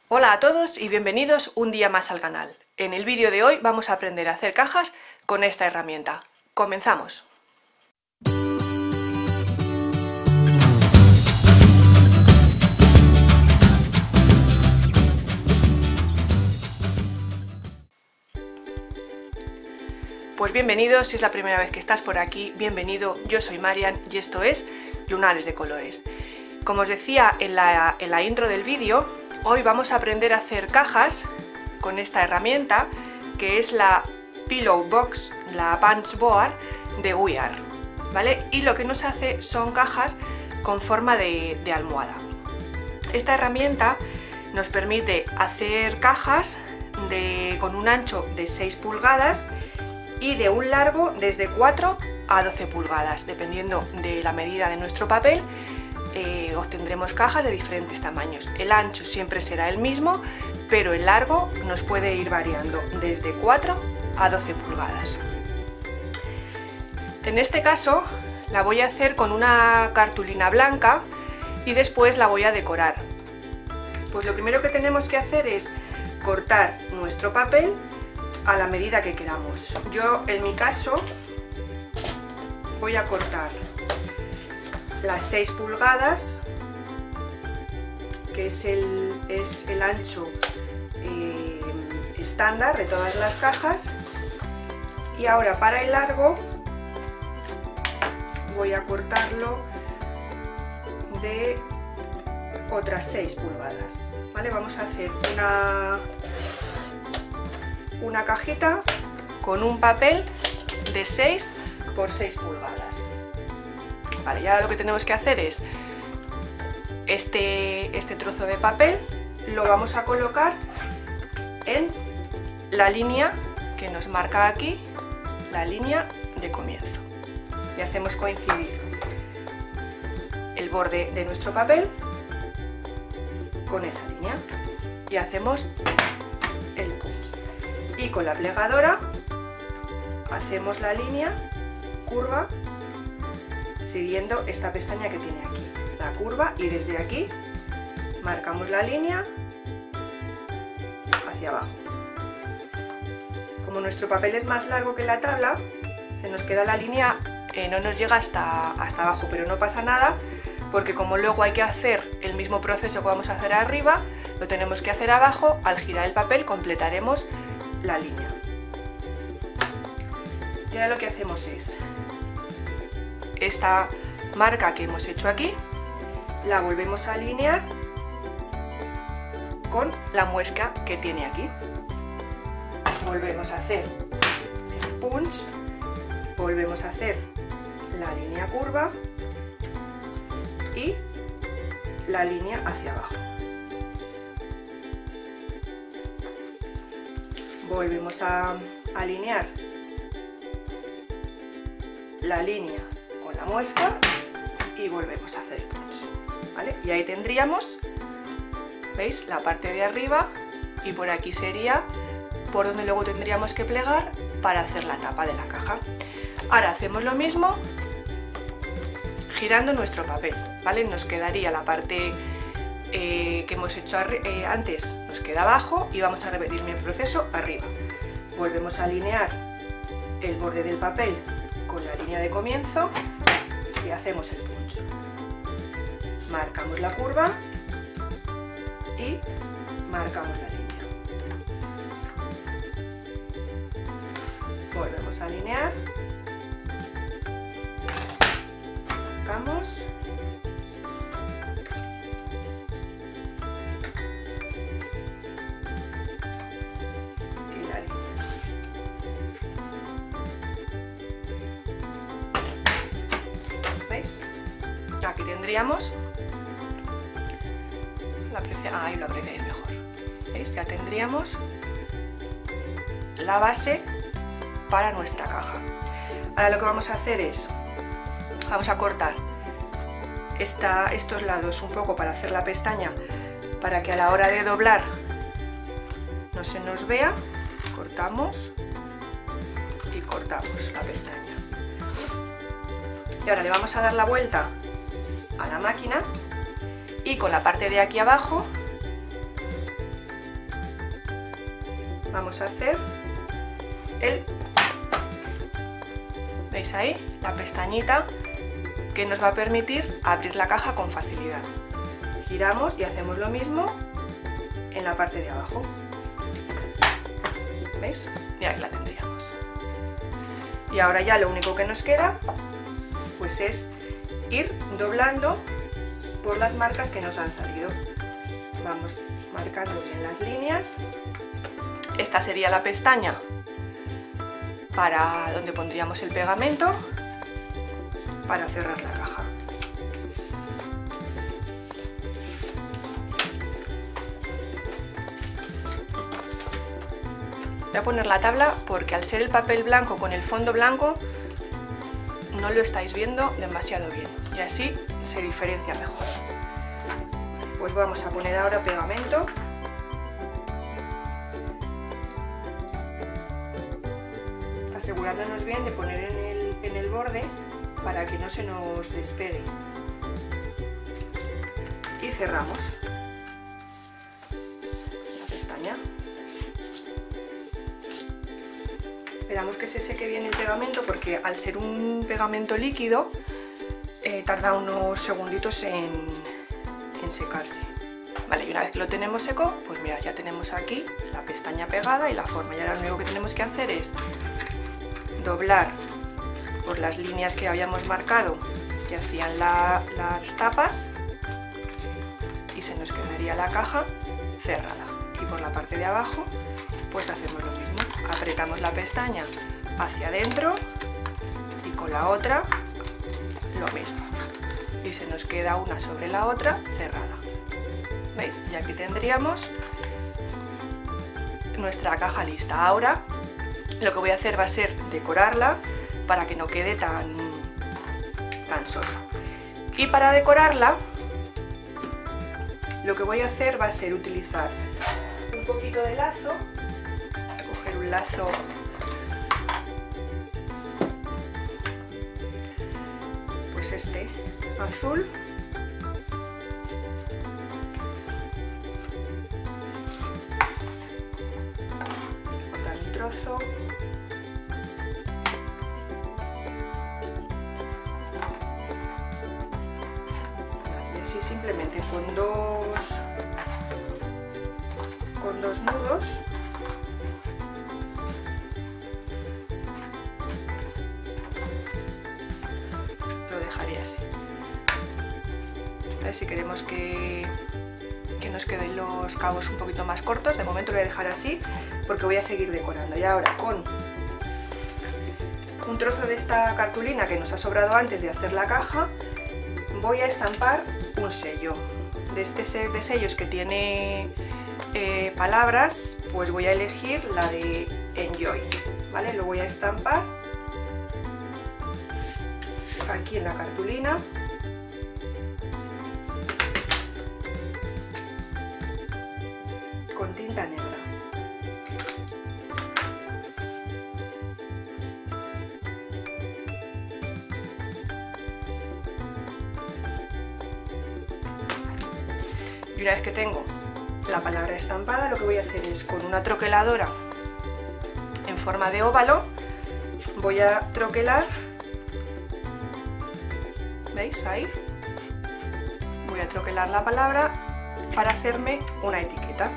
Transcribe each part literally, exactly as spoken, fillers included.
Hola a todos y bienvenidos un día más al canal. En el vídeo de hoy vamos a aprender a hacer cajas con esta herramienta. ¡Comenzamos! Pues bienvenidos, si es la primera vez que estás por aquí, bienvenido, yo soy Marian y esto es Lunares de Colores. Como os decía en la, en la intro del vídeo, hoy vamos a aprender a hacer cajas con esta herramienta que es la Pillow Box, la Punch Board de We Are, ¿vale? Y lo que nos hace son cajas con forma de, de almohada. Esta herramienta nos permite hacer cajas de, con un ancho de seis pulgadas y de un largo desde cuatro a doce pulgadas, dependiendo de la medida de nuestro papel. Eh, obtendremos cajas de diferentes tamaños. El ancho siempre será el mismo, pero el largo nos puede ir variando desde cuatro a doce pulgadas. En este caso la voy a hacer con una cartulina blanca y después la voy a decorar. Pues lo primero que tenemos que hacer es cortar nuestro papel a la medida que queramos. Yo en mi caso voy a cortar las seis pulgadas, que es el, es el ancho eh, estándar de todas las cajas, y ahora para el largo voy a cortarlo de otras seis pulgadas, ¿vale? Vamos a hacer una una cajita con un papel de seis por seis pulgadas. Vale, y ahora lo que tenemos que hacer es este, este trozo de papel lo vamos a colocar en la línea que nos marca aquí, la línea de comienzo, y hacemos coincidir el borde de nuestro papel con esa línea y hacemos el punch. Y con la plegadora hacemos la línea curva siguiendo esta pestaña que tiene aquí, la curva, y desde aquí marcamos la línea hacia abajo. Como nuestro papel es más largo que la tabla, se nos queda la línea, eh, no nos llega hasta, hasta abajo, pero no pasa nada, porque como luego hay que hacer el mismo proceso que vamos a hacer arriba, lo tenemos que hacer abajo. Al girar el papel completaremos la línea. Y ahora lo que hacemos es esta marca que hemos hecho aquí, la volvemos a alinear con la muesca que tiene aquí. Volvemos a hacer el punch, volvemos a hacer la línea curva y la línea hacia abajo. Volvemos a alinear la línea con la muesca y volvemos a hacer el punch, ¿vale? Y ahí tendríamos, ¿veis?, la parte de arriba, y por aquí sería por donde luego tendríamos que plegar para hacer la tapa de la caja. Ahora hacemos lo mismo girando nuestro papel, ¿vale? Nos quedaría la parte Eh, que hemos hecho eh, antes, nos queda abajo, y vamos a repetir el proceso arriba. Volvemos a alinear el borde del papel con la línea de comienzo y hacemos el punch. Marcamos la curva y marcamos la línea. Volvemos a alinear, marcamos aquí tendríamos la aprecia, ahí lo apreciáis mejor, ¿veis? Ya tendríamos la base para nuestra caja. Ahora lo que vamos a hacer es vamos a cortar esta, estos lados un poco para hacer la pestaña, para que a la hora de doblar no se nos vea. Cortamos y cortamos la pestaña. Y ahora le vamos a dar la vuelta a la máquina y con la parte de aquí abajo vamos a hacer el, ¿veis ahí? La pestañita que nos va a permitir abrir la caja con facilidad. Giramos y hacemos lo mismo en la parte de abajo. ¿Veis? Y ahí la tendríamos. Y ahora ya lo único que nos queda pues es ir doblando por las marcas que nos han salido. Vamos marcando bien las líneas. Esta sería la pestaña para donde pondríamos el pegamento para cerrar la caja. Voy a poner la tabla porque al ser el papel blanco con el fondo blanco no lo estáis viendo demasiado bien y así se diferencia mejor. Pues vamos a poner ahora pegamento. Asegurándonos bien de poner en el, en el borde para que no se nos despegue. Y cerramos la pestaña. Esperamos que se seque bien el pegamento porque al ser un pegamento líquido eh, tarda unos segunditos en, en secarse. Vale, y una vez que lo tenemos seco, pues mira, ya tenemos aquí la pestaña pegada y la forma. Y ahora lo único que tenemos que hacer es doblar por las líneas que habíamos marcado que hacían la, las tapas y se nos quedaría la caja cerrada. Y por la parte de abajo pues hacemos lo mismo, apretamos la pestaña hacia adentro y con la otra lo mismo y se nos queda una sobre la otra cerrada. ¿Veis? Y aquí tendríamos nuestra caja lista. Ahora lo que voy a hacer va a ser decorarla para que no quede tan, tan sosa. Y para decorarla lo que voy a hacer va a ser utilizar un poquito de lazo. Voy a coger un lazo pues este azul. Cortar un trozo. Y así simplemente con dos con dos nudos lo dejaría así. A ver si queremos que, que nos queden los cabos un poquito más cortos. De momento lo voy a dejar así porque voy a seguir decorando. Y ahora con un trozo de esta cartulina que nos ha sobrado antes de hacer la caja voy a estampar un sello. De este set de sellos que tiene eh, palabras, pues voy a elegir la de Enjoy, ¿vale? Lo voy a estampar aquí en la cartulina. Con tinta negra. Y una vez que tengo la palabra estampada, lo que voy a hacer es con una troqueladora en forma de óvalo, voy a troquelar, ¿veis? Ahí. Voy a troquelar la palabra para hacerme una etiqueta.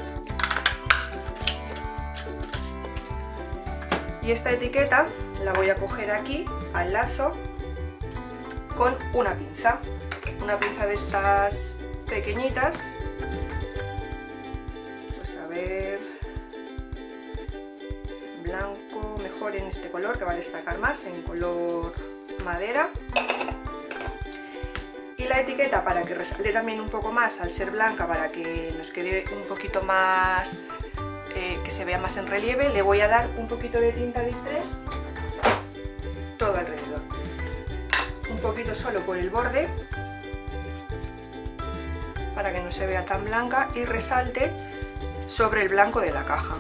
Y esta etiqueta la voy a coger aquí al lazo con una pinza, una pinza de estas pequeñitas, pues a ver, blanco mejor en este color que va a destacar más, en color madera. Y la etiqueta, para que resalte también un poco más al ser blanca, para que nos quede un poquito más, eh, que se vea más en relieve, le voy a dar un poquito de tinta Distress todo alrededor, un poquito solo por el borde, para que no se vea tan blanca y resalte sobre el blanco de la caja.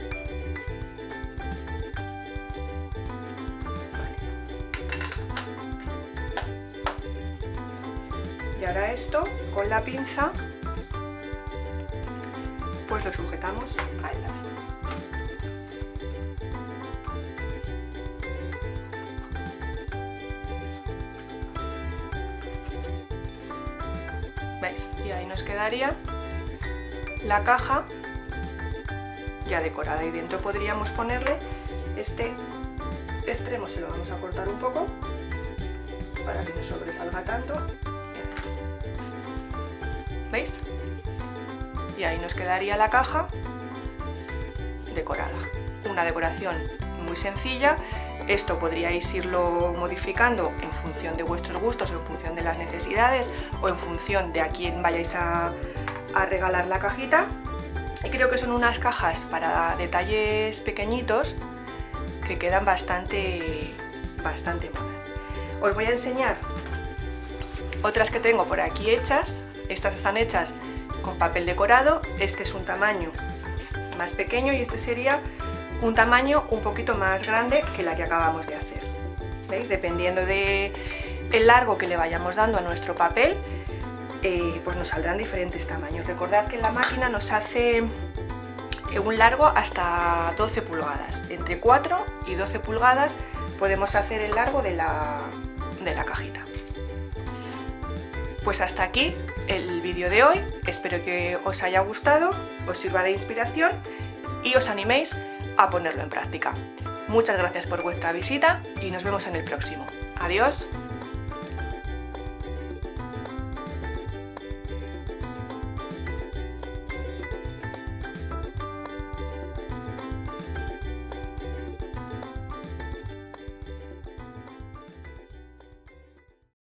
Y ahora esto con la pinza pues lo sujetamos al lazo. Y ahí nos quedaría la caja ya decorada, y dentro podríamos ponerle este extremo, se lo vamos a cortar un poco para que no sobresalga tanto, y así. ¿Veis? Y ahí nos quedaría la caja decorada. Una decoración muy sencilla. Esto podríais irlo modificando en función de vuestros gustos, o en función de las necesidades, o en función de a quién vayáis a, a regalar la cajita. Y creo que son unas cajas para detalles pequeñitos que quedan bastante, bastante monas. Os voy a enseñar otras que tengo por aquí hechas. Estas están hechas con papel decorado. Este es un tamaño más pequeño y este sería un tamaño un poquito más grande que la que acabamos de hacer. ¿Veis? Dependiendo del largo que le vayamos dando a nuestro papel, eh, pues nos saldrán diferentes tamaños. Recordad que en la máquina nos hace un largo hasta doce pulgadas. Entre cuatro y doce pulgadas podemos hacer el largo de la, de la cajita. Pues hasta aquí el vídeo de hoy. Espero que os haya gustado, os sirva de inspiración y os animéis a ponerlo en práctica. Muchas gracias por vuestra visita y nos vemos en el próximo. Adiós.